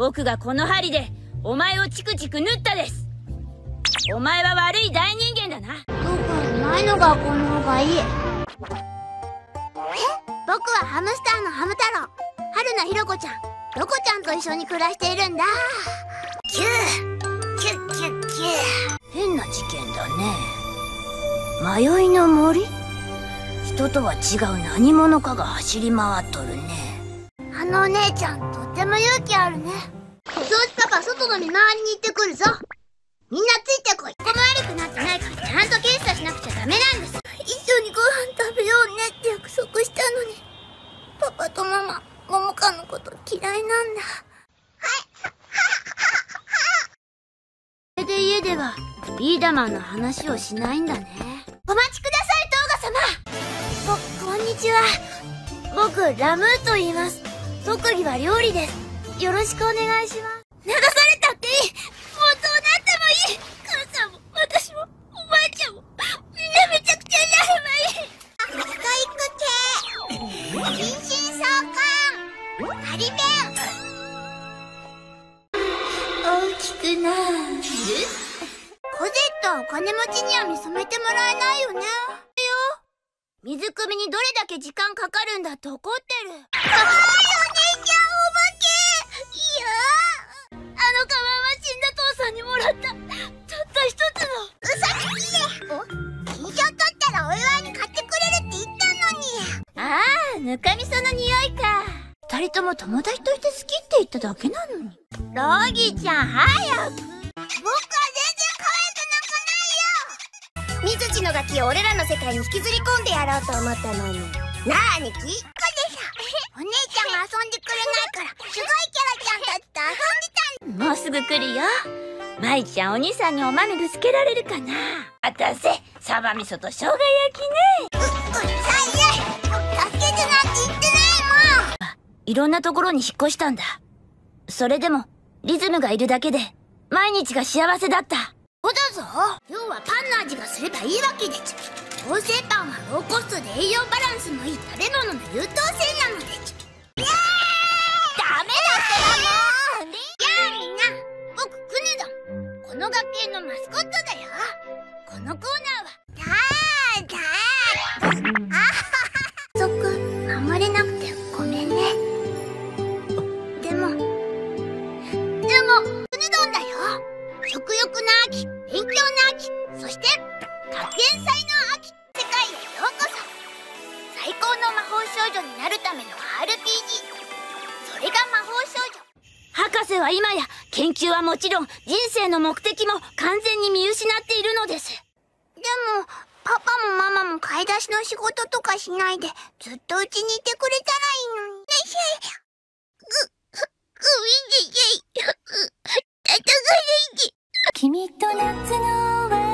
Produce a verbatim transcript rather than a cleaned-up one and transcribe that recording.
僕がこの針でお前をチクチク縫ったです。お前は悪い大人間だな。 僕は前の学校の方がいい。え、僕はハムスターのハム太郎、春名ひろ子ちゃん、ロコちゃんと一緒に暮らしているんだ。キューキュッキュッキュー。 変な事件だね。迷いの森？人とは違う何者かが走り回っとるね。 あのお姉ちゃん、とっても勇気あるね。そうしパパ、外の見回りに行ってくるぞ。みんなついてこい。ここも悪くなってないからちゃんと検査しなくちゃダメなんです。一緒にご飯食べようねって約束したのに。パパとママ、桃香のこと嫌いなんだ。はい。 それで家ではビーダマンの話をしないんだね。 お待ちください、トーガ様。こ、こんにちは。僕、ラムーと言います。特技は料理です。よろしくお願いします。流されたっていい。もうどうなってもいい。母さんも、私も、おばあちゃんも、みんなめちゃくちゃになればいい。ストイック系。心身相関。ハリベン。大きくなる。コゼットはお金持ちには見初めてもらえないよね。よ。水汲みにどれだけ時間かかるんだって怒ってる。はい、お姉ちゃん、お化け。いやー、あのカバンは死んだ父さんにもらったたった一つのウサつきで。お、金賞取ったらお祝いに買ってくれるって言ったのに。 ああ、ぬかみその匂いか。二人とも友達として好きって言っただけなのに。ロギちゃん、早く。僕は全然可愛くなんかないよ。水地のガキを俺らの世界に引きずり込んでやろうと思ったのに。なあ、兄貴。こでさ、お姉ちゃんが遊んでくれないから、すごいキャラちゃんたちと遊んでたん。もうすぐ来るよ。舞ちゃん、お兄さんにお豆ぶつけられるかな。あたせ、サバ味噌と生姜焼きね。 う、うっさいね。助けてなんて言ってないもん。 あ、いろんなところに引っ越したんだ。それでも、リズムがいるだけで、毎日が幸せだった。 そうだぞ。要はパンの味がすればいいわけでち。合成パンはローコストで栄養バランスもいい食べ物の優等生なのでち。イエーイ。ダメだってばもう。やあみんな、僕クヌドン。この学園のマスコットだよ。このコーナーはだーだー。あはは。そっく守れなくてごめんね。でもでもクヌドンだよ。食欲の秋、勉強の秋、そして学園祭の秋。世界へようこそ。最高の魔法少女になるための アールピージー。それが魔法少女。 博士は今や研究はもちろん人生の目的も完全に見失っているのです。 でもパパもママも買い出しの仕事とかしないでずっとうちにいてくれたらいいのに。ぐ、ぐ、ぐいんでい。あたがれんで。 君と夏の終わり